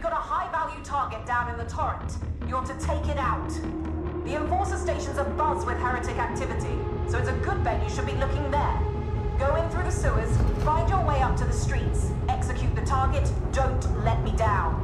got a high-value target down in the torrent. You're to take it out. The Enforcer station's abuzz with heretic activity, so it's a good bet you should be looking there. Go in through the sewers, find your way up to the streets, execute the target, don't let me down.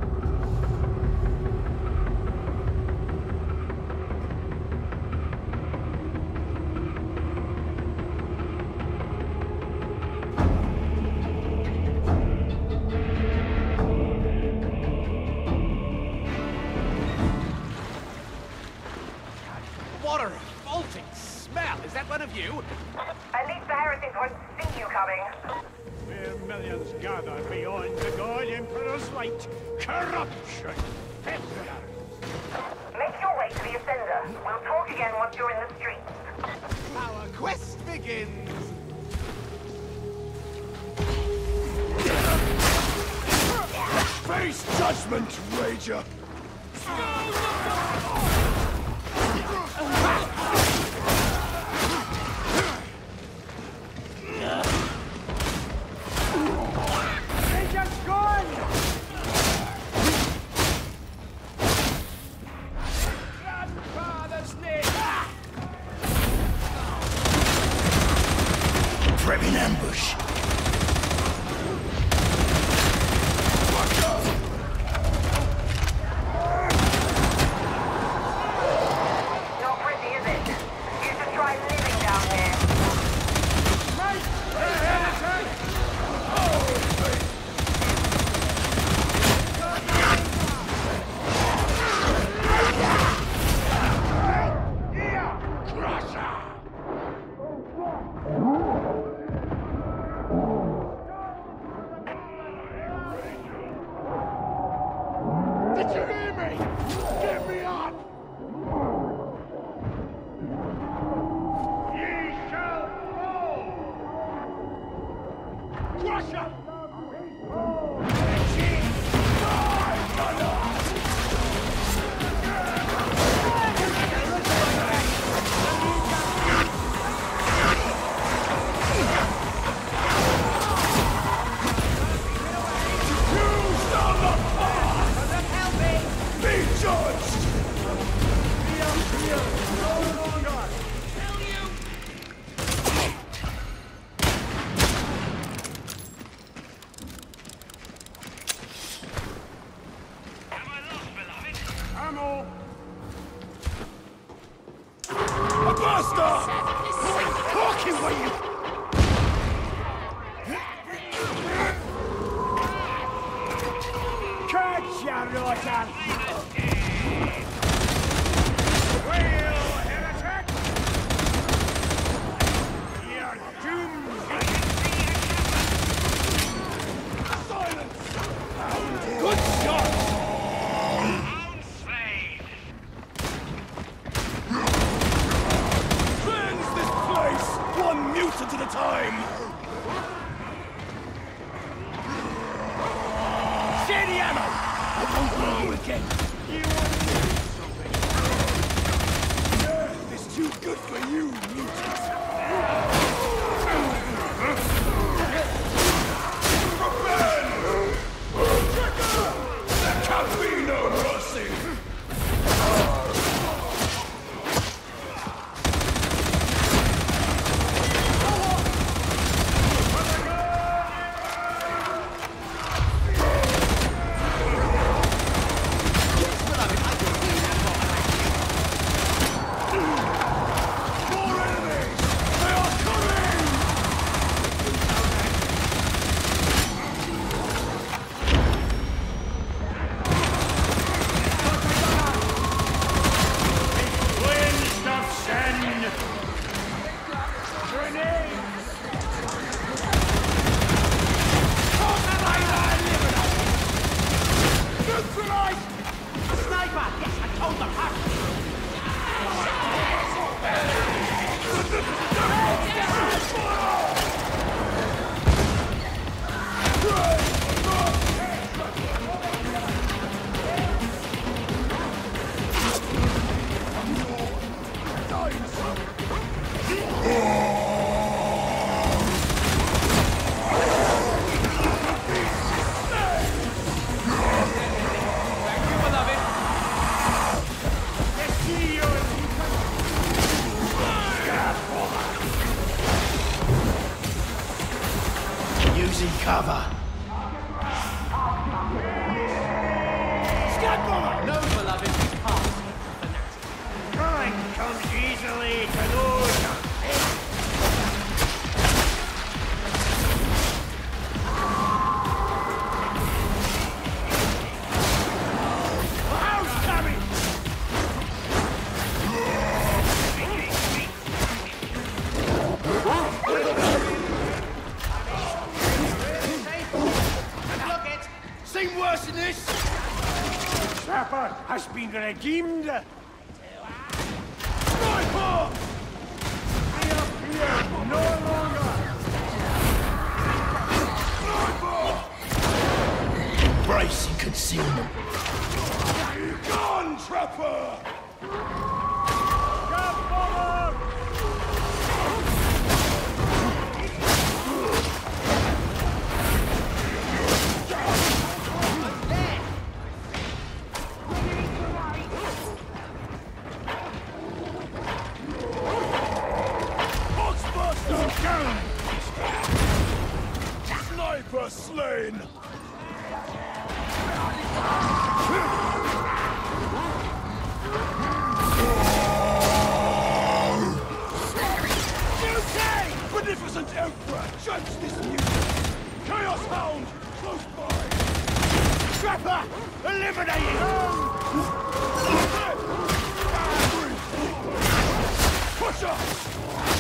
What a revolting smell! Is that one of you? At least the heretics won't see you coming. Where millions gather beyond the God Emperor's light. Corruption! Failure! Make your way to the Ascender. We'll talk again once you're in the streets. Our quest begins! Face judgment, Rager! Prep in ambush. Not pretty, is it? You should try living down here. Did you hear me? Get me up! Ye shall fall! Russia! Be judged! Ammo! A buster! Talking with you! Catch ya, Rotan! Well, heretic! You're doomed! Silence! Good shot! Cleanse this place! One mutant at a time! Steady ammo! I won't blow you again! You want to do something? Earth is too good for you, mutants! There can be no mercy! cover! Scudbomber! No, beloved, we can't. Fanatic. Crime comes easily to those. House coming! Look it! Seen worse than this? Trapper has been redeemed. Sniper! I appear no longer. Embracing concealment. Gun, Trapper! Scudbomber! Sniper slain! Beneficent Emperor, judge this music! Chaos Hound, close by! Trapper! Eliminated! Push us!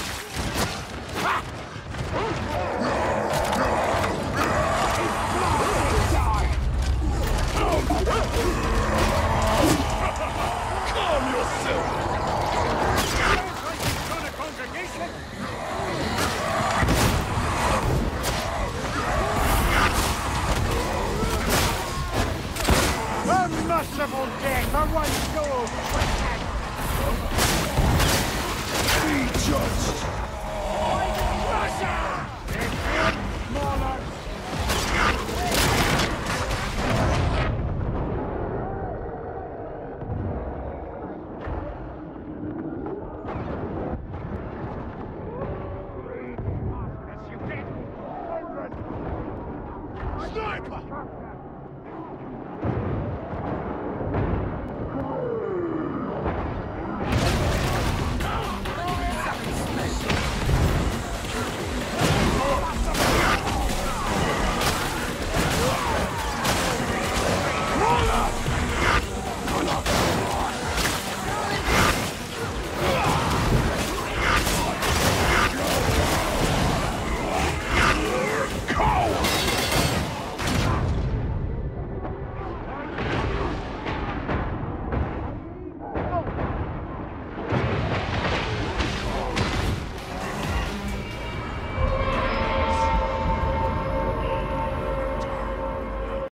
Calm yourself! On a congregation! A merciful death for one soul! Be judged! Sniper!